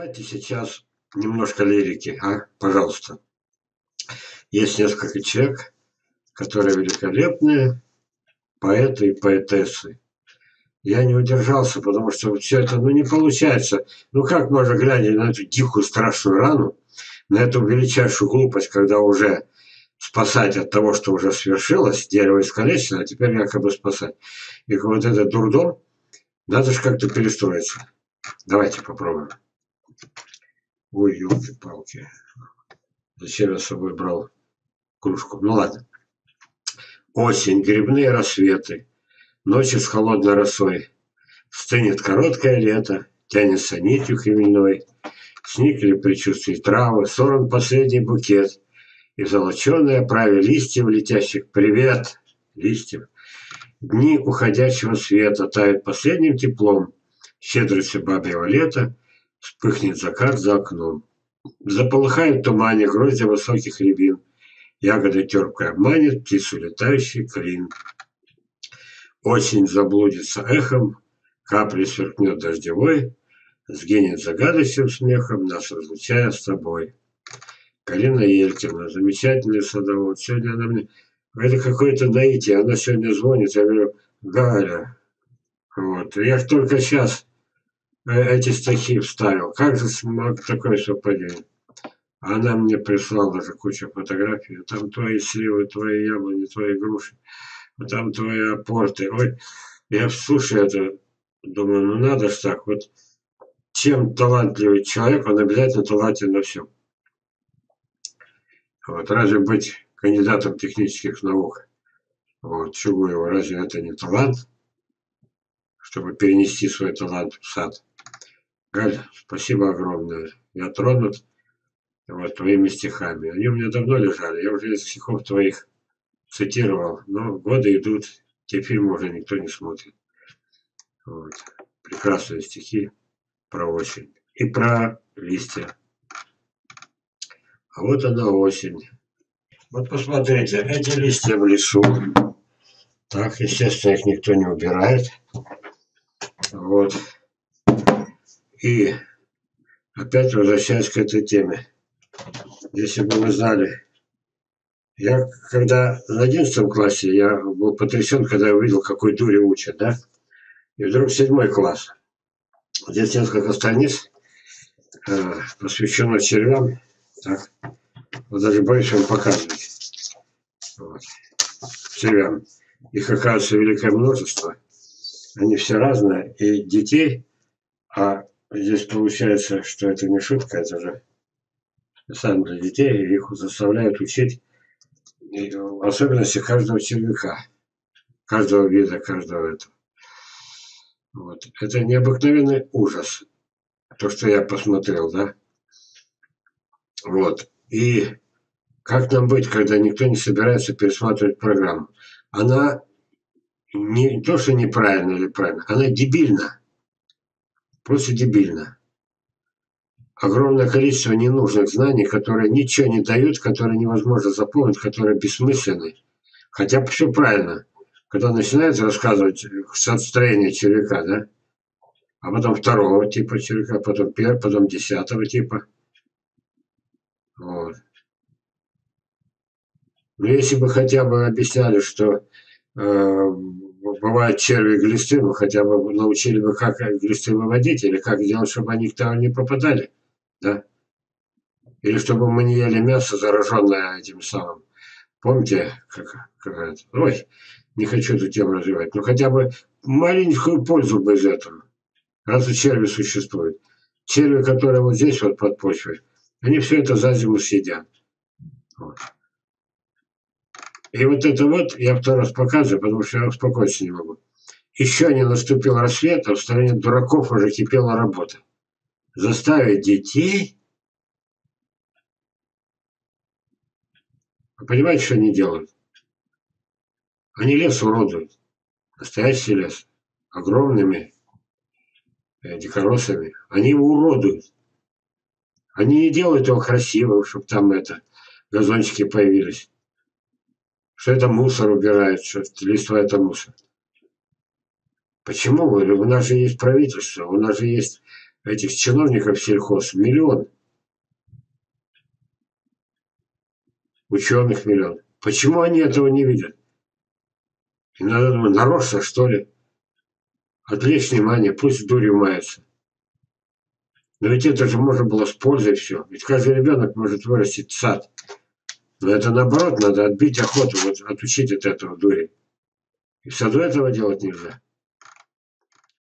Давайте сейчас немножко лирики, пожалуйста. Есть несколько человек, которые великолепные поэты и поэтессы. Я не удержался, потому что все это, не получается. Как можно, глядя на эту дикую страшную рану, на эту величайшую глупость, когда уже спасать от того, что уже свершилось, дерево искалечено, а теперь якобы спасать. И вот этот дурдом, надо же как-то перестроиться. Давайте попробуем. Ой, елки-палки. Зачем я с собой брал кружку? Ну ладно. Осень, грибные рассветы, ночи с холодной росой. Стынет короткое лето, тянется нитью хмельной. Сникли предчувствия травы, сорван последний букет. И в золоченой оправе листьев летящих привет, листьев. Дни уходящего света тают последним теплом. Щедростью бабьего лета вспыхнет закат за окном. Заполыхает в тумане гроздья высоких рябин. Ягоды терпкой обманет птицу летающий клин. Осень заблудится эхом, капли сверкнет дождевой, сгинет загадочным смехом, нас разлучая с тобой. Галина Елькина, замечательный садовод. Сегодня она мне... Это какое-то наитие. Она сегодня звонит, я говорю: Галя, вот. Я ж только сейчас эти стихи вставил. Как же смог такое совпадение? Она мне прислала же кучу фотографий. Там твои сливы, твои яблони, твои груши. Там твои апорты. Ой, я слушаю это, думаю, надо ж так. Вот чем талантливый человек, он обязательно талантлив на всем. Вот, разве быть кандидатом технических наук, вот, Чугуева, разве это не талант, чтобы перенести свой талант в сад? Галь, спасибо огромное. Я тронут твоими стихами. Они у меня давно лежали. Я уже из стихов твоих цитировал, но годы идут, те фильмы уже никто не смотрит. Вот. Прекрасные стихи про осень и про листья. А вот она осень. Вот посмотрите, эти листья в лесу. Так, естественно, их никто не убирает. Вот. И опять возвращаясь к этой теме. Если бы вы знали, я когда в 11 классе, я был потрясен, когда я увидел, какой дури учат, да? И вдруг 7 класс. Здесь несколько страниц посвящено червям. Так. Вот даже боюсь вам показывать. Вот. Червям. Их, оказывается, великое множество. Они все разные. И детей, а здесь получается, что это не шутка, это же сам для детей, их заставляют учить особенности каждого червяка, каждого вида, каждого этого. Вот. Это необыкновенный ужас, то, что я посмотрел, да. Вот. И как нам быть, когда никто не собирается пересматривать программу? Она не то, что неправильно или правильно, она дебильна. Просто дебильна. Огромное количество ненужных знаний, которые ничего не дают, которые невозможно запомнить, которые бессмысленны. Хотя все правильно. Когда начинают рассказывать строение червяка, да, а потом второго типа червяка, потом первого, потом 10-го типа. Вот. Но если бы хотя бы объясняли, что бывают черви и глисты, ну хотя бы научили бы, как глисты выводить, или как делать, чтобы они туда не попадали, да. Или чтобы мы не ели мясо, зараженное этим самым. Помните, как это? Ой, не хочу эту тему развивать. Но хотя бы маленькую пользу бы из этого. Раз и черви существуют. Черви, которые вот здесь вот под почвой, они все это за зиму съедят. Вот. И вот это вот я второй раз показываю, потому что я успокоиться не могу. Еще не наступил рассвет, а в стране дураков уже кипела работа. Заставить детей... Вы понимаете, что они делают? Они лес уродуют. Настоящий лес. Огромными дикоросами. Они его уродуют. Они не делают его красивым, чтобы там газончики появились. Что это мусор убирает, что листва это мусор. Почему? У нас же есть правительство, у нас же есть этих чиновников сельхоз миллион, ученых миллион. Почему они этого не видят? И надо, думать, нарочно, что ли? Отвлечь внимание, пусть дурью мается. Но ведь это же можно было с пользой все. Ведь каждый ребенок может вырастить сад. Но это наоборот, надо отбить охоту, вот отучить от этого дури. И в саду этого делать нельзя.